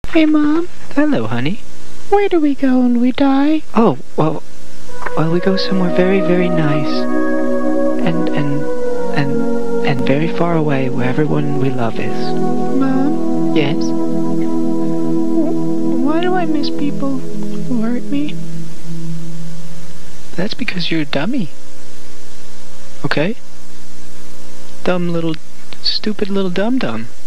Hey, Mom. Hello, honey. Where do we go when we die? Oh, well, we go somewhere very, very nice. And very far away where everyone we love is. Mom? Yes? Why do I miss people who hurt me? That's because you're a dummy. Okay? Dumb little, stupid little dum-dum.